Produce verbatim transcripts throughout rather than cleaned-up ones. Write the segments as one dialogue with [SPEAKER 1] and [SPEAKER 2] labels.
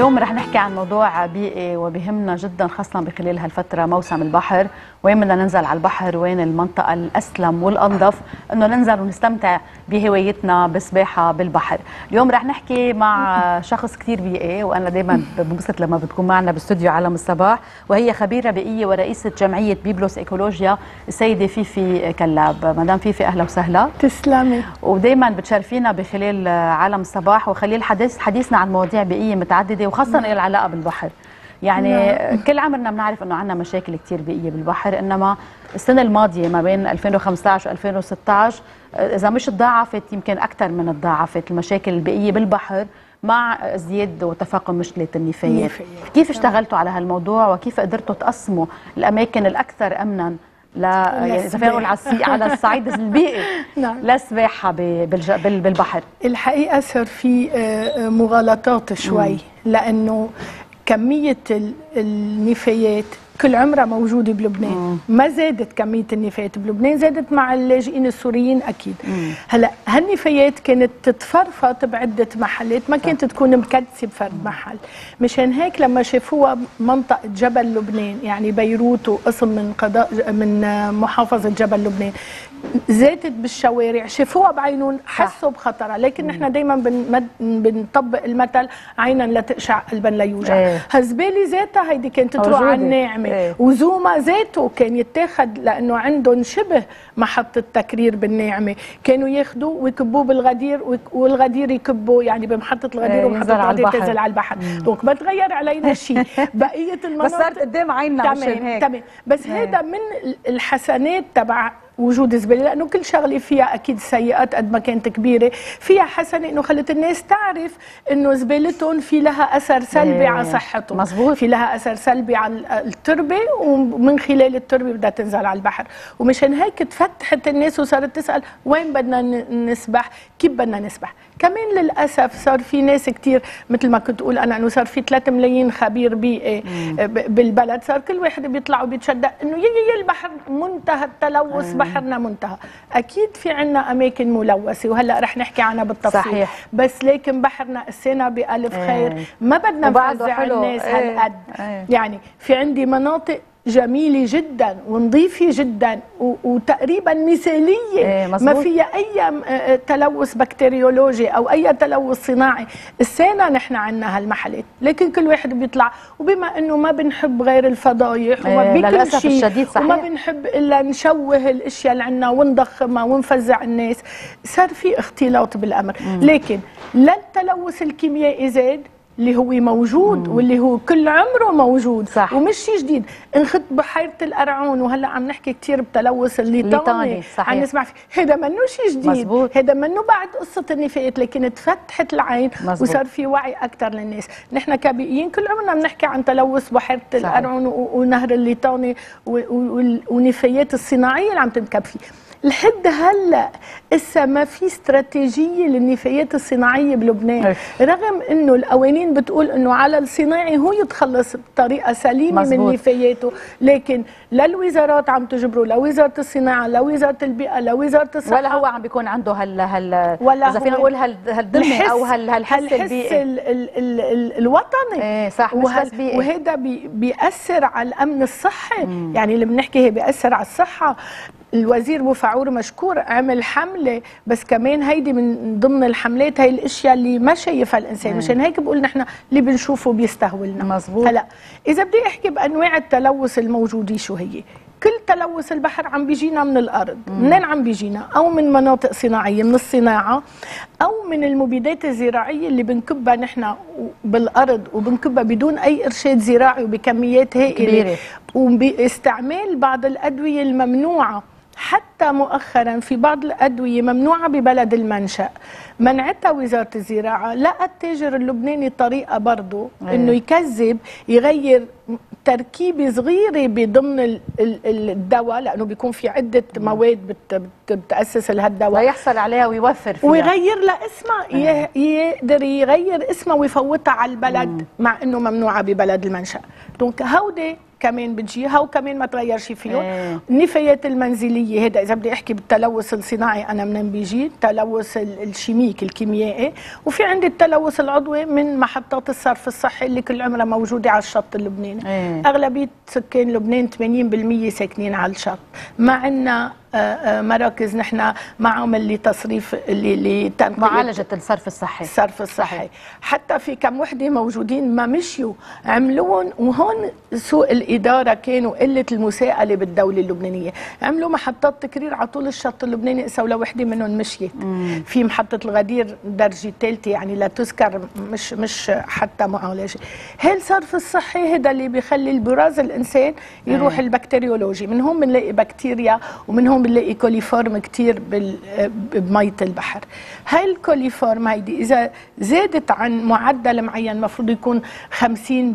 [SPEAKER 1] اليوم رح نحكي عن موضوع بيئي وبهمنا جدا خاصة بخلال هالفترة موسم البحر. وين بدنا ننزل على البحر؟ وين المنطقة الأسلم والأنظف إنه ننزل ونستمتع بهوايتنا بسباحة بالبحر؟ اليوم رح نحكي مع شخص كثير بيئي، وأنا دايما بنبسط لما بتكون معنا باستوديو عالم الصباح، وهي خبيرة بيئية ورئيسة جمعية بيبلوس إيكولوجيا السيدة فيفي كلاب. مدام فيفي أهلا وسهلا.
[SPEAKER 2] تسلمي.
[SPEAKER 1] ودايما بتشرفينا بخلال عالم الصباح وخلال حديث حديثنا عن مواضيع بيئية متعددة وخاصة لها علاقة بالبحر. يعني نعم. كل عمرنا بنعرف انه عندنا مشاكل كثير بيئيه بالبحر، انما السنه الماضيه ما بين ألفين وخمسة عشر وألفين وستة عشر اذا مش تضاعفت يمكن اكثر من تضاعفت المشاكل البيئيه بالبحر مع ازدياد وتفاقم مشكله النفايات. كيف اشتغلتوا على هالموضوع وكيف قدرتوا تقسموا الاماكن الاكثر امنا لا يعني اذا فينا نقول على الصعيد البيئي نعم. للسباحه بالبحر؟ الحقيقه
[SPEAKER 2] صار في مغالطات شوي مم. لانه كمية النفايات كل عمرها موجودة بلبنان. مم. ما زادت كمية النفايات بلبنان، زادت مع اللاجئين السوريين أكيد. مم. هلا هالنفايات كانت تتفرفط بعدة محلات، ما كانت تكون مكدسة بفرد محل. مشان هيك لما شافوها منطقة جبل لبنان، يعني بيروت وقسم من قضاء من محافظة جبل لبنان، زادت بالشوارع، شافوها بعينهم، حسوا بخطرها. لكن نحن دائما بن بنطبق المثل عينا لا تقشع قلبا لا يوجع. ايه. هزبالي ذاتها هيدي كانت تروح على الناعمه. ايه. وزوما ذاته كان يتاخذ لانه عندهم شبه محطه تكرير بالناعمه، كانوا ياخذوه ويكبوه بالغدير والغدير يكبوه يعني بمحطه الغدير. ايه. ومحطه الغدير تنزل على البحر. دونك ما تغير علينا شيء. بقيه المناطق
[SPEAKER 1] بس صارت قدام عيننا مشان هيك.
[SPEAKER 2] تمام. بس هذا من الحسنات تبع وجود زباله، لانه كل شغله فيها اكيد سيئات قد ما كانت كبيره، فيها حسنه انه خلت الناس تعرف انه زبالتهم في لها اثر سلبي ايه. على صحتهم. مزبوط. في لها اثر سلبي على التربه، ومن خلال التربه بدها تنزل على البحر. ومشان هيك تفتحت الناس وصارت تسال وين بدنا نسبح، كيف بدنا نسبح. كمان للاسف صار في ناس كثير مثل ما كنت اقول انا انه صار في ثلاثة ملايين خبير بيئي بالبلد، صار كل واحد بيطلع وبيتشدق انه يي البحر منتهى التلوث. مم. بحرنا منتهى. اكيد في عنا اماكن ملوثه وهلا رح نحكي عنها بالتفصيل. صحيح. بس لكن بحرنا قسينا بالف خير. ايه. ما بدنا نفزع الناس ايه. هالقد. ايه. يعني في عندي مناطق جميلة جدا ونظيفة جدا وتقريبا مثالية. ايه ما فيها أي تلوث بكتيريولوجي أو أي تلوث صناعي. السنة نحن عنا هالمحلات، لكن كل واحد بيطلع، وبما أنه ما بنحب غير الفضايح وما
[SPEAKER 1] ايه بكل شيء
[SPEAKER 2] وما بنحب إلا نشوه الأشياء اللي عنا ونضخمها ونفزع الناس، صار في اختلاط بالأمر. مم. لكن لا التلوث الكيميائي زاد اللي هو موجود. مم. واللي هو كل عمره موجود. صح. ومش شيء جديد. انخط بحيره القرعون، وهلا عم نحكي كثير بتلوث الليطاني عم نسمع فيه، هذا منه شيء جديد. هذا منه بعد قصه النفايات، لكن تفتحت العين. مزبوط. وصار في وعي اكثر للناس. نحن كبيئيين كل عمرنا بنحكي عن تلوث بحيره القرعون ونهر الليطاني والنفايات الصناعيه اللي عم تنكب فيه. لحد هلا اسا ما في استراتيجيه للنفايات الصناعيه بلبنان. ايه. رغم انه القوانين بتقول انه على الصناعي هو يتخلص بطريقه سليمه. مزبوط. من نفاياته، لكن لا الوزارات عم تجبره، لا وزاره الصناعه، لا وزاره البيئه، لا وزاره الصحه،
[SPEAKER 1] ولا هو عم بيكون عنده هال هال اذا فينا نقول هالدمه او هال هالحس البيئي ال ال ال ال الوطني. ايه صح. مش بس بيئي، وهذا بي بيأثر على الامن الصحي. مم. يعني اللي بنحكي هي بيأثر على الصحه. الوزير بوفعور مشكور عمل حمله، بس كمان هيدي من ضمن الحملات هي الاشياء اللي ما شايفها الانسان. مشان هيك بقول نحن اللي بنشوفه بيستهولنا. مزبوط. هلا اذا بدي احكي بانواع التلوث الموجوده شو هي؟ كل تلوث البحر عم بيجينا من الارض. منين عم بيجينا؟ او من مناطق صناعيه، من الصناعه، او من المبيدات الزراعيه اللي بنكبها نحن بالارض وبنكبها بدون اي ارشاد زراعي وبكميات هائله، وباستعمال بعض الادويه الممنوعه. حتى مؤخرا في بعض الأدوية ممنوعة ببلد المنشأ، منعتها وزارة الزراعة. لقى التاجر اللبناني طريقة برضه انه يكذب، يغير تركيبة صغيرة بضمن الدواء، لأنه بيكون في عدة مواد بتأسس لهالدواء، ويحصل عليها ويوفر فيها،
[SPEAKER 2] ويغير لها اسمها. يقدر يغير اسمها ويفوتها على البلد. مم. مع انه ممنوعة ببلد المنشأ. دونك هودي كمان بتجيها وكمان ما تغيرش فيهم. ايه. النفايات المنزليه هذا اذا بدي احكي بالتلوث الصناعي انا منين بيجي؟ التلوث الشيميكي الكيميائي، وفي عندي التلوث العضوي من محطات الصرف الصحي اللي كل عمرها موجوده على الشط اللبناني. ايه. اغلبيه سكان لبنان ثمانين بالمئة ساكنين على الشط، ما عندنا مراكز نحن معهم لتصريف اللي
[SPEAKER 1] معالجه الصرف الصحي
[SPEAKER 2] الصرف الصحي صحيح. حتى في كم وحده موجودين ما مشيوا عملوهم، وهون سوء الاداره كان وقله المساءله بالدوله اللبنانيه، عملوا محطات تكرير على طول الشط اللبناني، قسوا لوحده منهم مشيت. مم. في محطه الغدير درجه ثالثه يعني لا تذكر، مش مش حتى معالجه. هي الصرف الصحي هذا اللي بيخلي البراز الانسان يروح مم. البكتيريولوجي، من هون بنلاقي بكتيريا ومن هون بنلاقي كوليفورم كتير بمية البحر. هاي الكوليفورم هيدي إذا زادت عن معدل معين المفروض يكون خمسين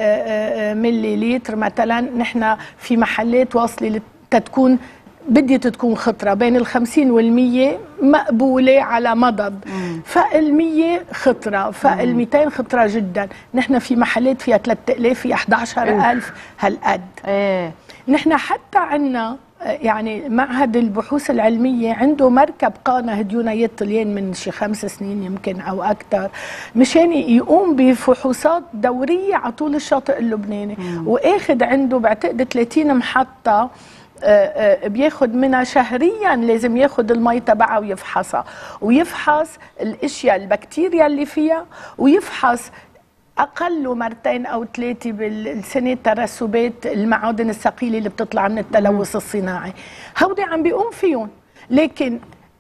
[SPEAKER 2] بالملي لتر مثلا، نحن في محلات واصلة تكون بديت تكون خطرة بين الخمسين والمية مقبولة على مضض، فالمية خطرة، فالميتين خطرة جدا. نحن في محلات فيها ثلاثة آلاف فيها أحد عشر ألف هالقد. ايه. نحن حتى عنا يعني معهد البحوث العلمية عنده مركب قانا هديونيات طليان من شي خمس سنين يمكن أو أكثر، مشان يقوم بفحوصات دورية على طول الشاطئ اللبناني، وآخد عنده بعتقد ثلاثين محطة بياخد منها شهريا، لازم ياخد المي تبعها ويفحصها، ويفحص الاشياء البكتيريا اللي فيها، ويفحص أقل مرتين أو ثلاثة بالسنة ترسبات المعادن الثقيلة اللي بتطلع من التلوث الصناعي. هودي عم بيقوم فيهم، لكن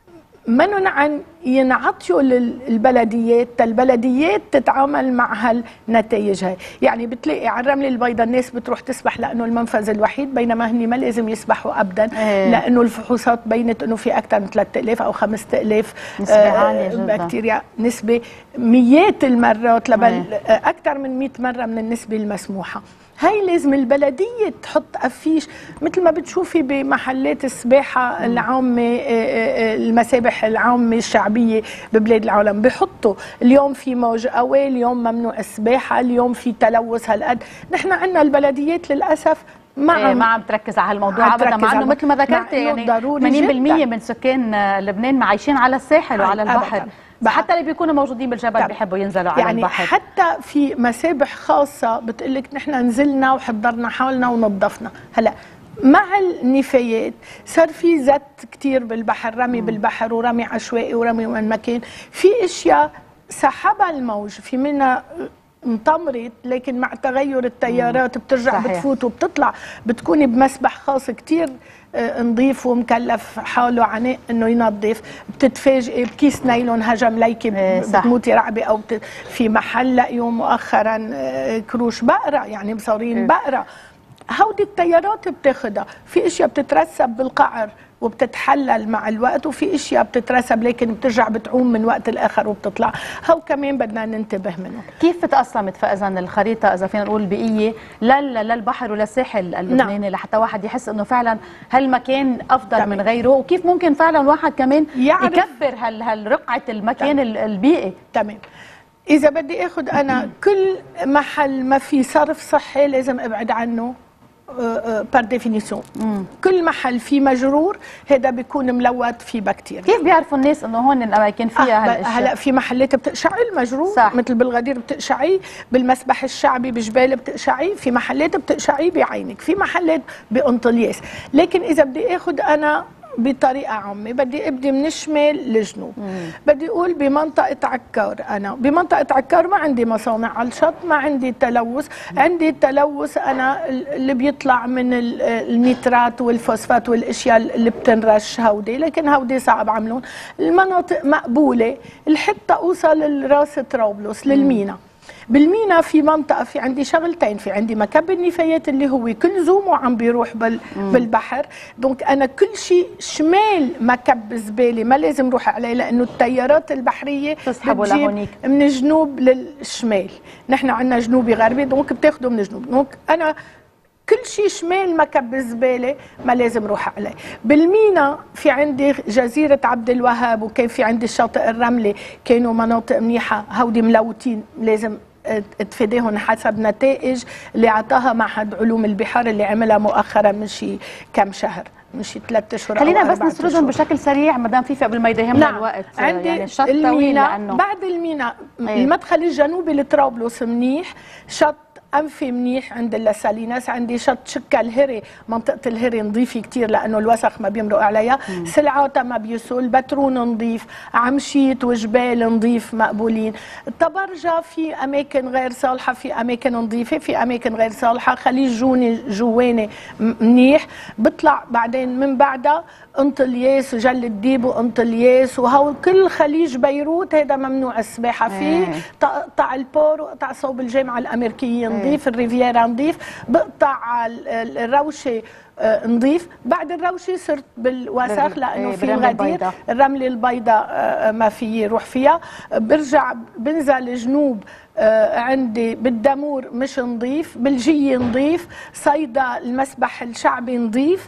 [SPEAKER 2] منن عن ينعطيوا للبلديات، البلديات تتعامل مع هالنتائج هاي. يعني بتلاقي على الرملة البيضاء الناس بتروح تسبح لأنه المنفذ الوحيد، بينما هني ما لازم يسبحوا أبدا. ايه. لأنه الفحوصات بينت أنه في أكثر من ثلاثة آلاف أو خمسة آلاف
[SPEAKER 1] نسبة عالية جدا،
[SPEAKER 2] بكتيريا، نسبة مئات المرات لبل أكثر من مئة مرة من النسبة المسموحة. هاي لازم البلدية تحط أفيش مثل ما بتشوفي بمحلات السباحة العامة، المسابح العامة الشعبية ببلاد العالم، بحطوا اليوم في موج قوي، اليوم ممنوع السباحة، اليوم في تلوث هالقد. نحن عندنا البلديات للأسف ما
[SPEAKER 1] عم ما عم تركز على هالموضوع ابدا، مع انه مثل ما ذكرتي يعني ثمانين بالمئة من سكان لبنان عايشين على الساحل وعلى البحر. أبداً. حتى اللي بيكونوا موجودين بالجبل بيحبوا ينزلوا على
[SPEAKER 2] يعني
[SPEAKER 1] البحر.
[SPEAKER 2] حتى في مسابح خاصة بتقلك نحن نزلنا وحضرنا حالنا ونظفنا. هلا مع النفايات صار في زت كتير بالبحر، رمي م. بالبحر ورمي عشوائي ورمي من مكان، في اشياء سحبها الموج، في منها انطمرت، لكن مع تغير التيارات بترجع صحيح. بتفوت وبتطلع، بتكوني بمسبح خاص كتير نظيف ومكلف حاله عناء انه ينظف، بتتفاجئي بكيس نايلون هجم ليكي بتموتي رعبه، او بت... في محل لقيوا مؤخرا كروش بقره يعني مصورين بقره. هودي التيارات بتاخدها، في اشياء بتترسب بالقعر وبتتحلل مع الوقت، وفي اشياء بتترسب لكن بترجع بتعوم من وقت لاخر وبتطلع، هو كمان بدنا ننتبه منهم.
[SPEAKER 1] كيف تقسمت فاذا الخريطه اذا فينا نقول البيئيه للبحر وللساحل اللبناني؟ نعم. لحتى واحد يحس انه فعلا هالمكان افضل تمام. من غيره، وكيف ممكن فعلا واحد كمان يكبر هال هالرقعه المكان تمام. البيئي.
[SPEAKER 2] تمام. اذا بدي اخذ انا كل محل ما في صرف صحي لازم ابعد عنه بار ديفينيسيون. كل محل فيه مجرور هذا بيكون ملوث فيه بكتيريا.
[SPEAKER 1] كيف بيعرفوا الناس انه هون الاماكن فيها
[SPEAKER 2] آه هالاشياء؟ هلا في محلات بتقشعي المجرور صح. مثل بالغدير بتقشعيه، بالمسبح الشعبي بجبال بتقشعيه، في محلات بتقشعيه بعينك، في محلات بقنطلياس. لكن اذا بدي اخذ انا بطريقه عامه بدي ابدي من الشمال للجنوب، بدي اقول بمنطقه عكار. انا بمنطقه عكار ما عندي مصانع على الشط، ما عندي تلوث، عندي تلوث انا اللي بيطلع من النيترات والفوسفات والاشياء اللي بتنرش، هودي لكن هودي صعب عملون. المناطق مقبوله لحتى اوصل لراس طرابلس للمينا. بالمينا في منطقه في عندي شغلتين، في عندي مكب النفايات اللي هو كل زومه عم بيروح بال بالبحر، دونك انا كل شيء شمال مكب زباله ما لازم روح عليه، لانه التيارات البحريه
[SPEAKER 1] تسحبوا لهونيك
[SPEAKER 2] من الجنوب للشمال. نحن عندنا جنوبي غربي، دونك بتاخذوا من الجنوب، دونك انا كل شيء شمال مكب الزباله ما لازم روح عليه. بالمينا في عندي جزيره عبد الوهاب، وكان في عندي الشاطئ الرملي، كانوا مناطق منيحه، هودي ملوتين لازم
[SPEAKER 1] تفيدهم حسب نتائج اللي اعطاها معهد علوم البحار اللي عملها مؤخرا من شي كم شهر، من شي ثلاث اشهر.
[SPEAKER 3] خلينا بس نسردهم بشكل سريع مدام في قبل ما يدهمنا نعم. الوقت.
[SPEAKER 1] عندي يعني شط المينا لأنه بعد المينا ايه؟ المدخل الجنوبي لطرابلس منيح، شط أنفي منيح عند اللساليناس، عندي شط شكا الهري، منطقة الهري نظيفة كتير لأنه الوسخ ما بيمرق عليها، سلعاتها ما بيسول، بترون نظيف، عمشيت وجبال نظيف مقبولين، طبرجة في أماكن غير صالحة، في أماكن نظيفة، في أماكن غير صالحة، خليج جوني جواني منيح، بطلع بعدين من بعدها انطلياس وجل الديب وانطلياس وهو كل خليج بيروت هذا ممنوع السباحة فيه، تقطع البور وقطع صوب الجامعة الأمريكية نظيف، الريفيرا نظيف، بقطع الروشة نظيف، بعد الروشة صرت بالوسخ لأنه في غدير، الرملة البيضاء ما في يروح فيها، برجع بنزل جنوب عندي بالدمور مش نظيف، بلجية نظيف، صيدا المسبح الشعبي نظيف،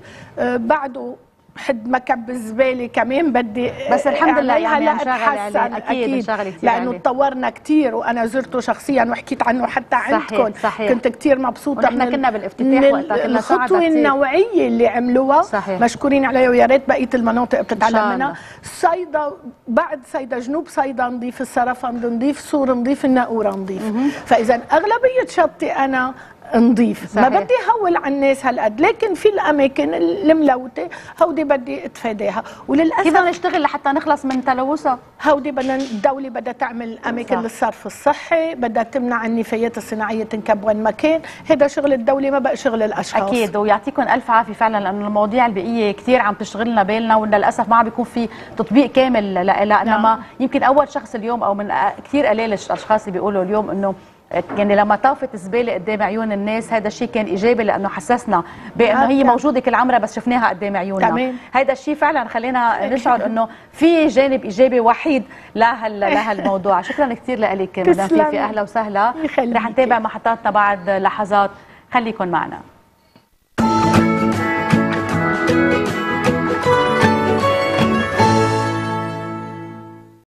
[SPEAKER 1] بعده حد مكب الزباله كمان بدي
[SPEAKER 3] بس الحمد لله يعني انشغل عليه اكيد انشغل كثير
[SPEAKER 1] لانه تطورنا كثير وانا زرته شخصيا وحكيت عنه حتى عندكم.
[SPEAKER 3] صحيح.
[SPEAKER 1] كنت كثير مبسوطه
[SPEAKER 3] من كنا بالافتتاح وقتها كنا
[SPEAKER 1] الخطوه النوعيه اللي عملوها.
[SPEAKER 3] صحيح.
[SPEAKER 1] مشكورين عليها ويا ريت بقيه المناطق بتتعلم منها. صيدا بعد صيدا جنوب صيدا نظيف، السرفند نظيف، سور نظيف، الناقوره نظيف. فاذا اغلبيه شطي انا نظيف. صحيح. ما بدي هول على الناس هالقد، لكن في الاماكن الملوثه هودي بدي اتفاداها، وللاسف
[SPEAKER 3] كيف بدنا نشتغل لحتى نخلص من تلوثها؟
[SPEAKER 1] هودي بدنا الدوله بدها تعمل اماكن صح. للصرف الصحي، بدها تمنع النفايات الصناعيه تنكب وين ما كان، هذا شغل الدوله ما بقى شغل الاشخاص.
[SPEAKER 3] اكيد، ويعطيكم الف عافيه فعلا لانه المواضيع البيئيه كثير عم تشغلنا بالنا، وللاسف ما عم بيكون في تطبيق كامل لها، انما نعم. يمكن اول شخص اليوم او من كثير قليل الاشخاص اللي بيقولوا اليوم انه يعني لما طافت الزباله قدام عيون الناس هذا الشيء كان ايجابي لانه حسسنا بانه هي موجوده كل عمرها بس شفناها قدام عيوننا. هذا الشيء فعلا خلينا نشعر انه في جانب ايجابي وحيد لهالموضوع. شكرا كثير لك مدام فيفي، اهلا وسهلا. رح نتابع محطاتنا بعد لحظات، خليكن معنا.